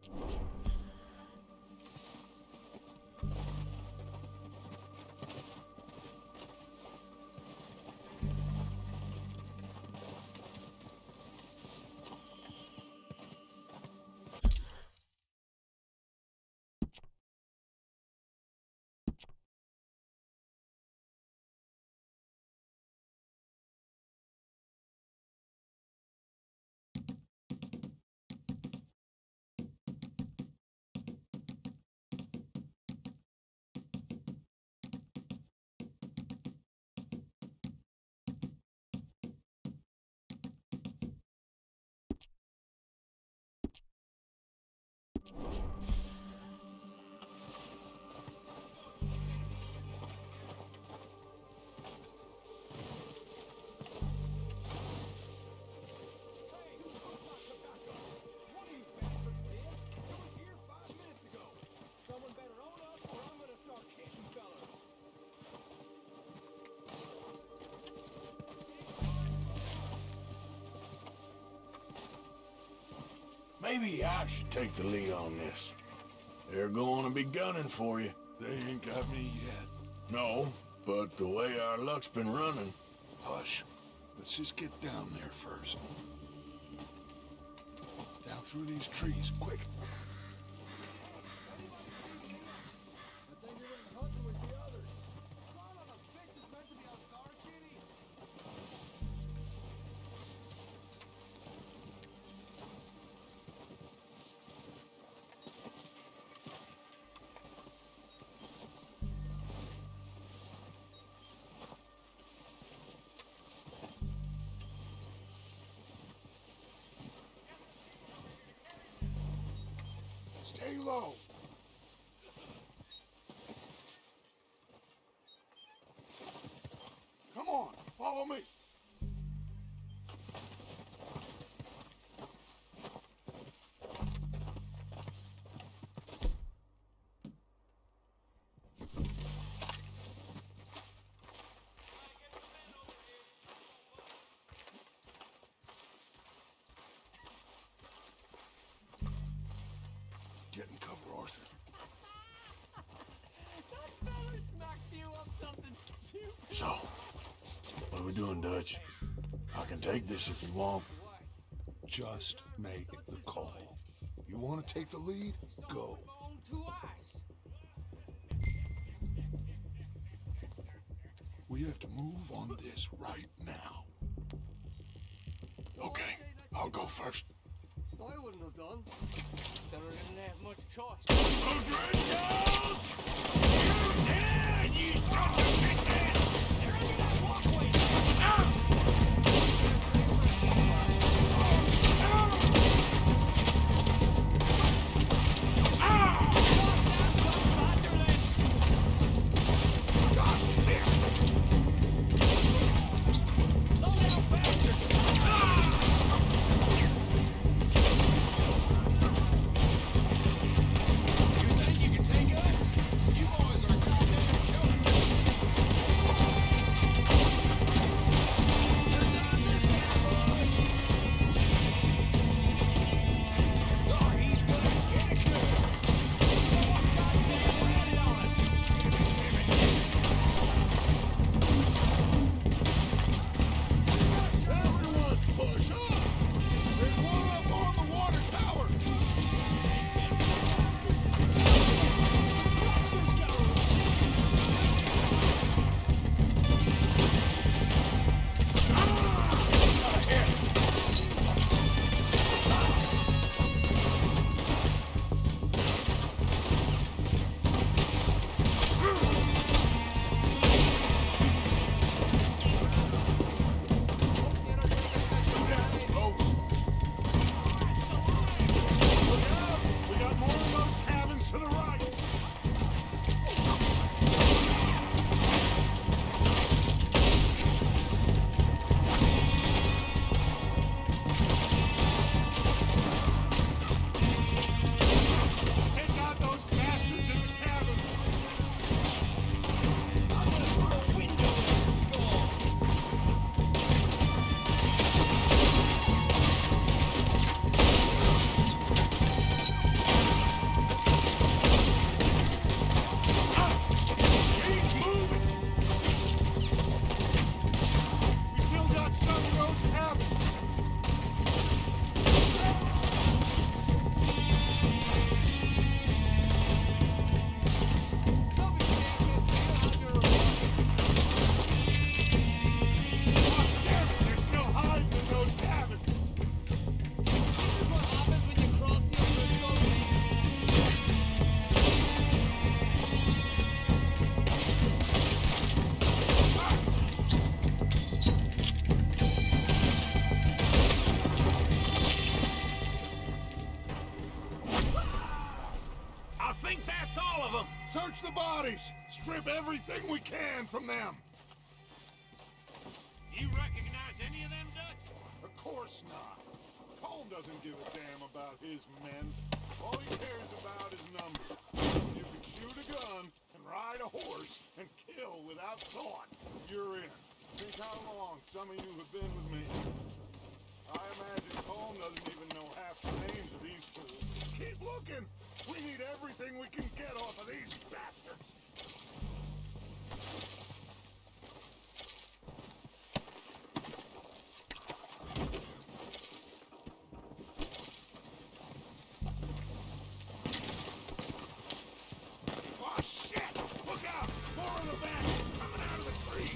Maybe I should take the lead on this. They're going to be gunning for you. They ain't got me yet. No, but the way our luck's been running... Hush. Let's just get down there first. Down through these trees, quick. Stay low. Come on, follow me. Get in cover, Arthur. That fella smacked you up something stupid. So, what are we doing, Dutch? I can take this if you want. Just make the call. You want to take the lead? Go. My own 2 eyes. We have to move on this right now. Okay, I'll go first. I wouldn't have done. Then I didn't have much choice. O'Driscolls! You're dead, you sons of bitches! They're under that walkway! Search the bodies! Strip everything we can from them! You recognize any of them, Dutch? Of course not. Colm doesn't give a damn about his men. All he cares about is numbers. You can shoot a gun and ride a horse and kill without thought. You're in. Think how long some of you have been with me. I imagine Colm doesn't even know half the names of these fools. Keep looking! We need everything we can get off of these bastards! Oh, shit! Look out! More of the bastards coming out of the trees!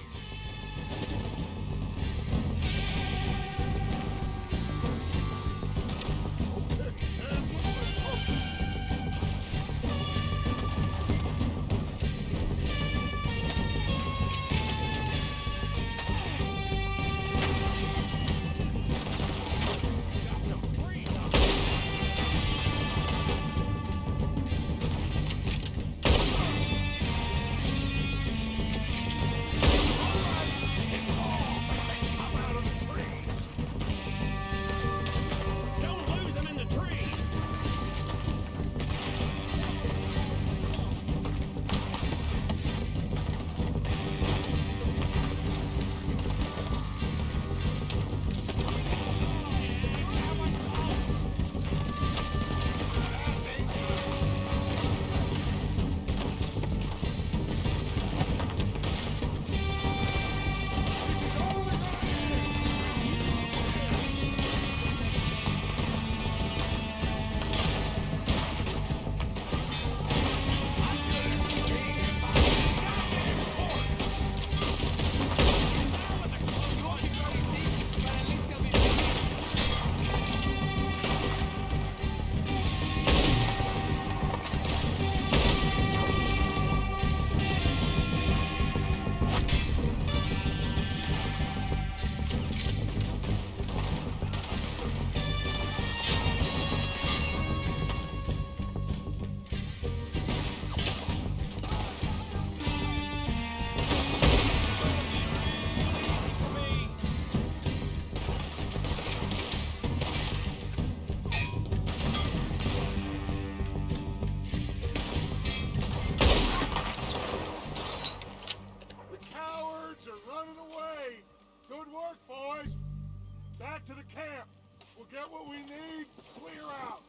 Good work, boys! Back to the camp! We'll get what we need, clear out!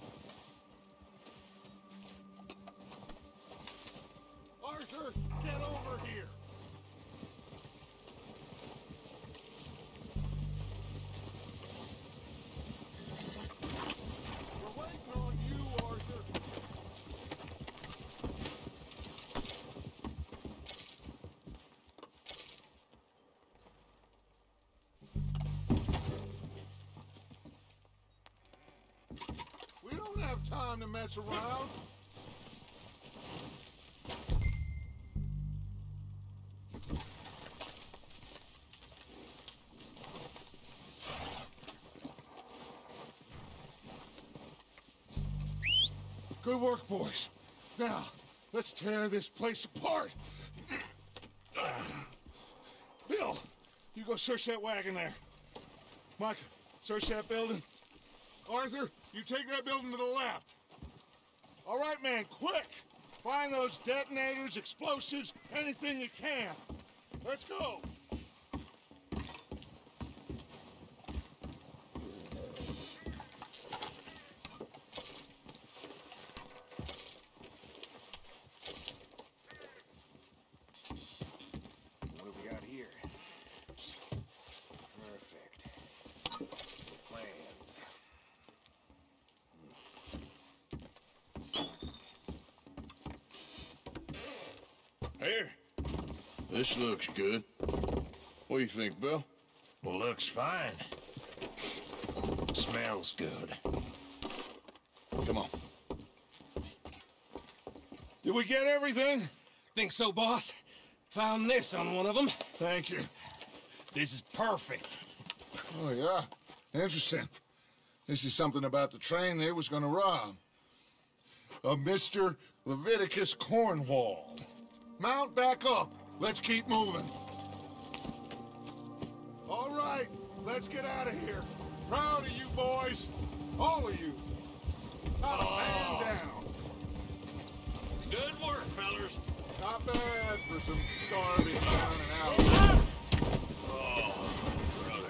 Arthur, get over here! We're waiting on you, Arthur! We don't have time to mess around. Good work, boys. Now, let's tear this place apart. Bill, you go search that wagon there. Mike, search that building. Arthur, you take that building to the left. All right, man, quick! Find those detonators, explosives, anything you can. Let's go. What have we got here? Perfect. Plans. Here. This looks good. What do you think, Bill? Well, looks fine. Smells good. Come on. Did we get everything? Think so, boss. Found this on one of them. Thank you. This is perfect. Oh, yeah? Interesting. This is something about the train they was gonna rob. of Mr. Leviticus Cornwall. Mount back up. Let's keep moving. All right, let's get out of here. Proud of you boys. All of you. Not a man down. Good work, fellers. Not bad for some starving down and out. Oh, brother.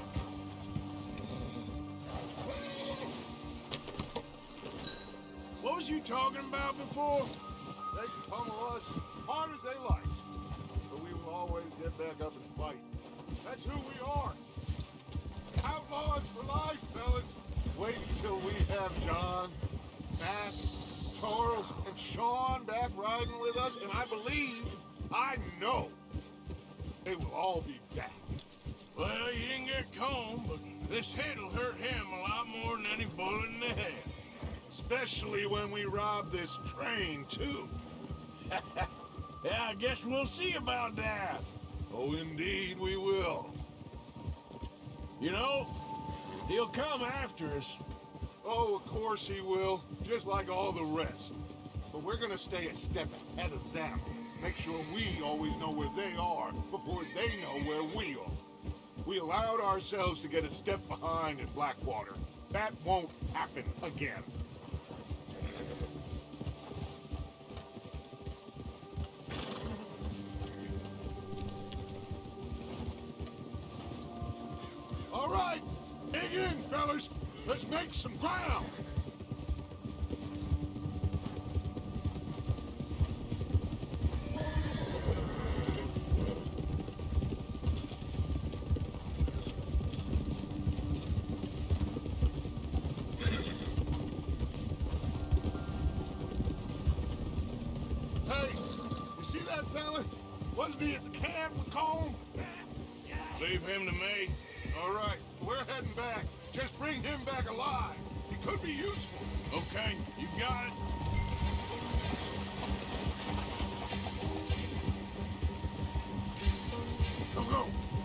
What was you talking about before? They can pummel us hard as they like, but we will always get back up and fight. That's who we are. Outlaws for life, fellas. Wait until we have John, Matt, Charles, and Sean back riding with us, and I know, they will all be back. Well, you didn't get Combe, but this hit'll hurt him a lot more than any bullet in the head. Especially when we rob this train, too. Yeah, I guess we'll see about that. Oh, indeed we will. You know, he'll come after us. Oh, of course he will, just like all the rest. But we're gonna stay a step ahead of them. Make sure we always know where they are before they know where we are. We allowed ourselves to get a step behind at Blackwater. That won't happen again. All right, dig in, fellas. Let's make some ground. Hey, you see that fella? Wasn't he at the camp with Combe? Leave him to me. All right, we're heading back. Just bring him back alive. He could be useful. Okay, you got it. Go, go.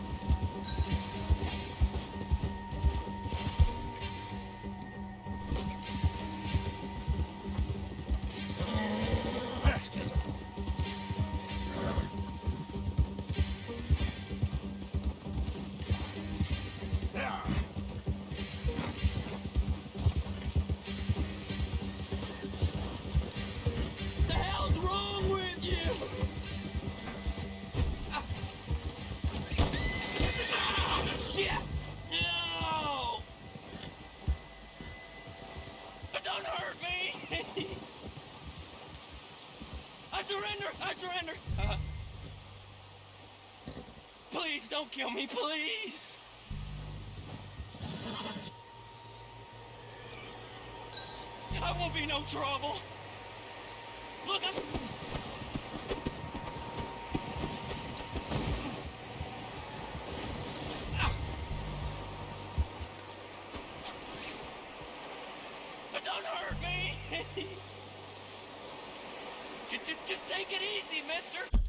Faster. Yeah. The hell's wrong with you? Shit! No! Don't hurt me! I surrender! I surrender! Please don't kill me, please! I won't be no trouble! Look, I'm... Don't hurt me! Just take it easy, mister!